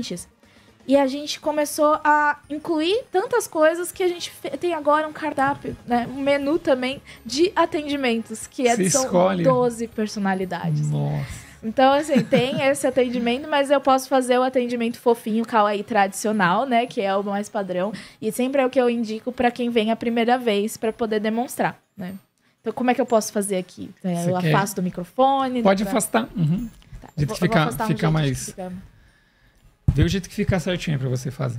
E a gente começou a incluir tantas coisas que a gente tem agora um cardápio, né? Um menu também de atendimentos, que são 12 personalidades. Nossa. Então, assim, tem esse atendimento, mas eu posso fazer o atendimento fofinho, kawaii tradicional, né? Que é o mais padrão. E sempre é o que eu indico para quem vem a primeira vez, para poder demonstrar, né? Então, como é que eu posso fazer aqui? Eu afasto o microfone. Pode afastar. Uhum. Tá, Do jeito que fica mais... Vê o jeito que fica certinho pra você fazer.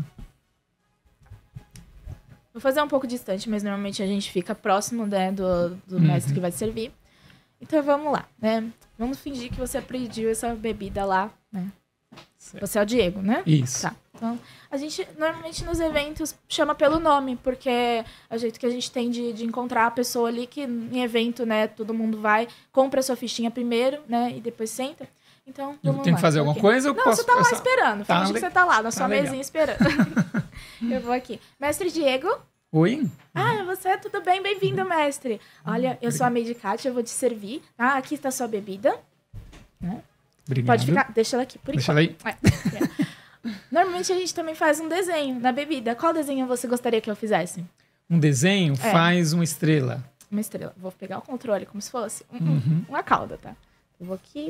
Vou fazer um pouco distante, mas normalmente a gente fica próximo, né, do mestre que vai servir. Então vamos lá, né? Vamos fingir que você pediu essa bebida lá, né? Certo. Você é o Diego, né? Isso. Tá. Então, a gente normalmente nos eventos chama pelo nome, porque é o jeito que a gente tem de encontrar a pessoa ali, que em evento, né, todo mundo vai, compra a sua fichinha primeiro, né, e depois senta. Então, eu tenho que fazer alguma coisa? Não, você tá lá esperando. Finge que você tá lá na sua mesinha legal. esperando. Eu vou aqui. Mestre Diego. Oi. Ah, você? Tudo bem? Bem-vindo, mestre. Olha, eu sou a Made Cat, eu vou te servir. Ah, aqui está a sua bebida. Obrigado. Pode ficar. Deixa ela aqui, por Deixa enquanto. ela aí. Normalmente a gente também faz um desenho na bebida. Qual desenho você gostaria que eu fizesse? Um desenho faz uma estrela. Uma estrela. Vou pegar o controle como se fosse uma cauda, tá? Eu vou aqui.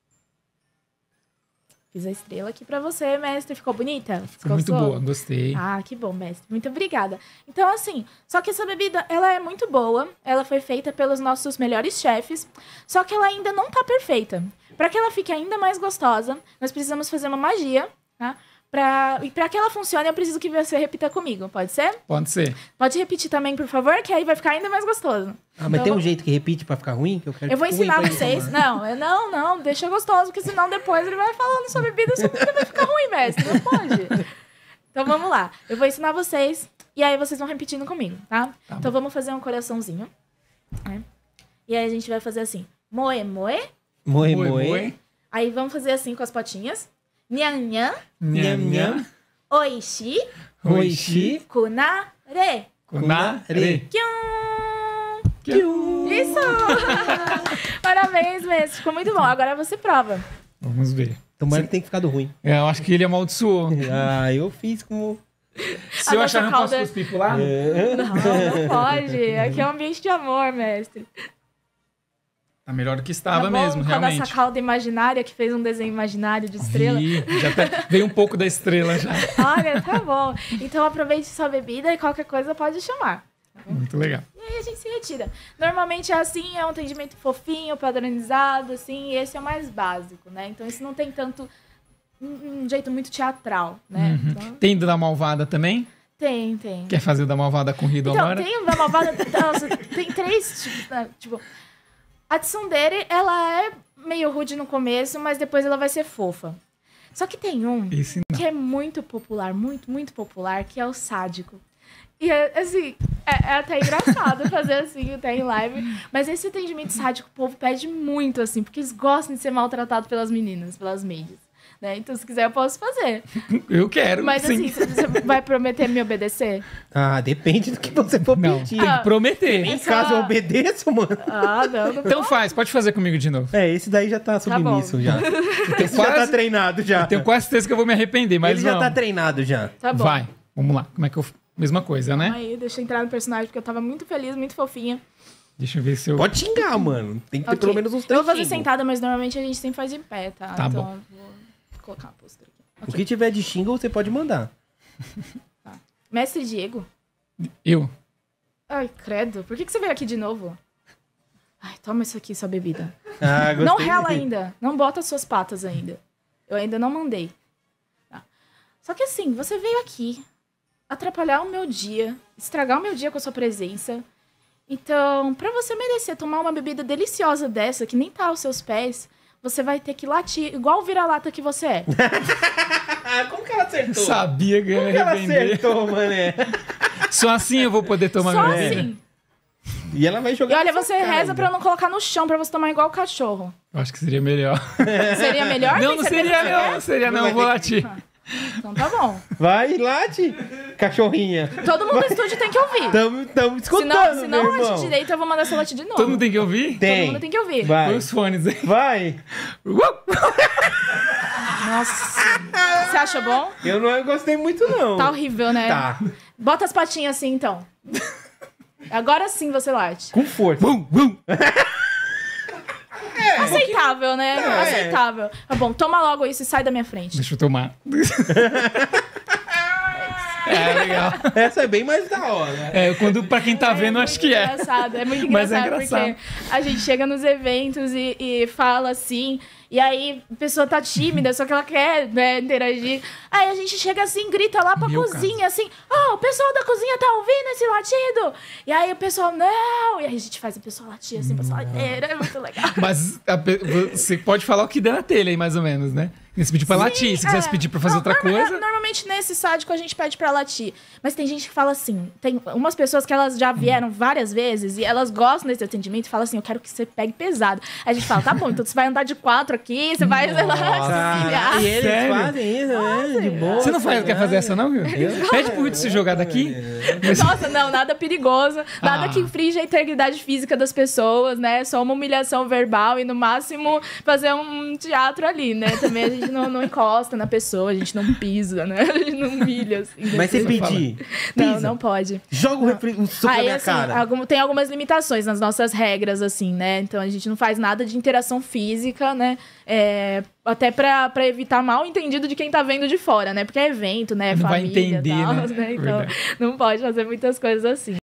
Fiz a estrela aqui pra você, mestre. Ficou bonita? Ficou muito boa, gostei. Ah, que bom, mestre. Muito obrigada. Então, assim, só que essa bebida, ela é muito boa. Ela foi feita pelos nossos melhores chefes. Só que ela ainda não tá perfeita. Pra que ela fique ainda mais gostosa, nós precisamos fazer uma magia, tá? E pra que ela funcione, eu preciso que você repita comigo. Pode ser? Pode ser. Pode repetir também, por favor, que aí vai ficar ainda mais gostoso. Ah, mas então, tem um jeito que repite pra ficar ruim? Que eu vou ensinar vocês. Não, deixa gostoso, porque senão depois ele vai falando sua bebida, sua bebida vai ficar ruim, mestre. Não pode. Então vamos lá. Eu vou ensinar vocês e aí vocês vão repetindo comigo, tá? Então vamos fazer um coraçãozinho. Né? E aí a gente vai fazer assim. Moe, moe. Moe, moe. Aí vamos fazer assim com as patinhas. Nhan, nhan. Nhan, nhan. Oishi. Oishi. Kunare. Kunare. Kyun. Isso! Parabéns, mestre. Ficou muito bom. Agora você prova. Vamos ver. Tomara que tenha ficado ruim. Eu acho que ele amaldiçoou. Eu fiz como... Se eu achar, não posso cuspir pro lado? Não pode. Aqui é um ambiente de amor, mestre. Tá melhor do que estava tá mesmo, realmente. Com a nossa cauda imaginária, que fez um desenho imaginário de estrela. Veio um pouco da estrela já. Olha, tá bom. Então aproveite sua bebida e qualquer coisa pode chamar. Muito legal. E aí a gente se retira. Normalmente é assim, é um atendimento fofinho, padronizado, assim, e esse é o mais básico, né? Então isso não tem tanto... um jeito muito teatral, né? Uhum. Então... Tem da Malvada também? Tem. Quer fazer da Malvada com Rido agora? Então, tem o da Malvada... tem 3 tipos, né? Tipo... A tsundere, ela é meio rude no começo, mas depois ela vai ser fofa. Só que tem um que é muito popular, muito popular, que é o sádico. E, assim, é até engraçado fazer assim, até em live. Mas esse atendimento sádico, o povo pede muito, assim, porque eles gostam de ser maltratados pelas meninas, pelas maids. Né? Então, se quiser, eu posso fazer. Eu quero, mas, sim. Assim, você vai prometer me obedecer? Ah, depende do que você for pedir. Tem que prometer. Em caso eu obedeço, mano. Não então faz, pode fazer comigo de novo. Esse daí já tá submisso, já. Esse já tá treinado, já. Eu tenho quase certeza que eu vou me arrepender, mas ele já tá treinado, já. Tá bom. Vai, vamos lá. Como é que eu... Mesma coisa, né? Aí, deixa eu entrar no personagem, porque eu tava muito feliz, muito fofinha. Deixa eu ver se eu... Pode xingar, mano. Tem que ter pelo menos uns 3 Eu vou fazer sentada, mas normalmente a gente sempre faz em pé, tá? Tá então, bom. Vou colocar uma postura aqui. O que tiver de xinga, você pode mandar. Tá. Mestre Diego. Eu. Ai, credo. Por que você veio aqui de novo? Ai, toma isso aqui, sua bebida. Gostei. Não rela ainda. Não bota suas patas ainda. Eu ainda não mandei. Tá. Só que assim, você veio aqui atrapalhar o meu dia, estragar o meu dia com a sua presença. Então, pra você merecer tomar uma bebida deliciosa dessa, que nem tá aos seus pés, você vai ter que latir igual o vira-lata que você é. Como que ela acertou? Sabia que eu ia arrepender. Ela acertou, mané. Só assim eu vou poder tomar Só minha bebida. assim. E ela vai jogar. E olha, você reza pra eu não colocar no chão, pra você tomar igual o cachorro. Eu acho que seria melhor. Seria melhor? Não, não seria não. Não seria não, eu vou latir. Então tá bom. Vai, late, cachorrinha. Todo mundo no estúdio tem que ouvir. Tamo escutando, Se não late direito, eu vou mandar você latir de novo. Todo mundo tem que ouvir? Tem. Todo mundo tem que ouvir. Vai. Põe os fones aí. Vai. Nossa. Você acha bom? Eu não gostei muito, não. Tá horrível, né? Tá. Bota as patinhas assim, então. Agora sim você late. Com força. Aceitável, né? Aceitável. Tá bom, toma logo isso e sai da minha frente. Deixa eu tomar. Legal. Essa é bem mais da hora. Pra quem tá vendo, acho que é. É muito Mas engraçado, porque a gente chega nos eventos e fala assim, e aí a pessoa tá tímida, só que ela quer, né, interagir. Aí a gente chega assim, grita lá pra cozinha, assim, o pessoal da cozinha tá ouvindo esse latido? E aí o pessoal, não! E aí a gente faz o pessoal latir assim pra sala inteira, é muito legal. Mas você pode falar o que der na telha aí, mais ou menos, né? Se pedir pra latir, se quisesse pedir pra fazer outra coisa... Normalmente nesse sádico a gente pede pra latir. Mas tem gente que fala assim, tem umas pessoas que elas já vieram várias vezes e elas gostam desse atendimento e falam assim, eu quero que você pegue pesado. Aí a gente fala, tá bom, então você vai andar de 4 aqui, você vai, sei lá, e eles fazem isso, né? De boa. Você não quer fazer essa não, viu? Pede pro Rudy se jogar daqui. Nossa, não, nada perigoso, nada que infringe a integridade física das pessoas, né? Só uma humilhação verbal e no máximo fazer um teatro ali, né? Também a gente não encosta na pessoa, a gente não pisa, né? A gente não humilha, assim. Mas você pedir, não pode. Joga um soco na minha cara. Tem algumas limitações nas nossas regras, assim, né? Então a gente não faz nada de interação física, né? Até pra evitar mal entendido de quem tá vendo de fora, né? Porque é evento, né? Não família, vai entender, tal, né? Então não pode fazer muitas coisas assim.